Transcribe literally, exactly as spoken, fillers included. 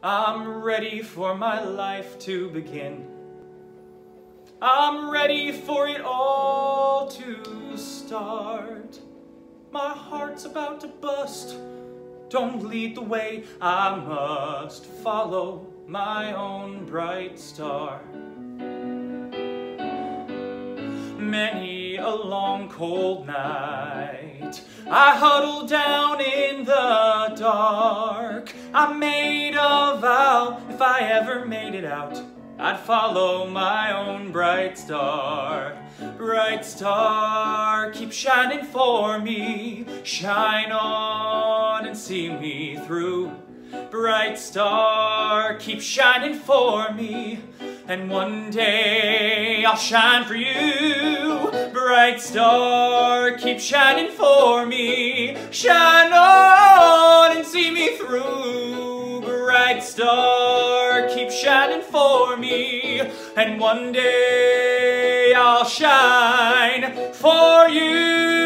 I'm ready for my life to begin. I'm ready for it all to start. My heart's about to bust. Don't lead the way, I must follow my own bright star. Many a long cold night, I huddled down in the dark. I made a vow, if I ever made it out, I'd follow my own bright star. Bright star, keep shining for me. Shine on and see me through. Bright star, keep shining for me. And one day I'll shine for you. Bright star, keep shining for me. Shine on and see me through. Bright star, keep shining for me. And one day I'll shine for you.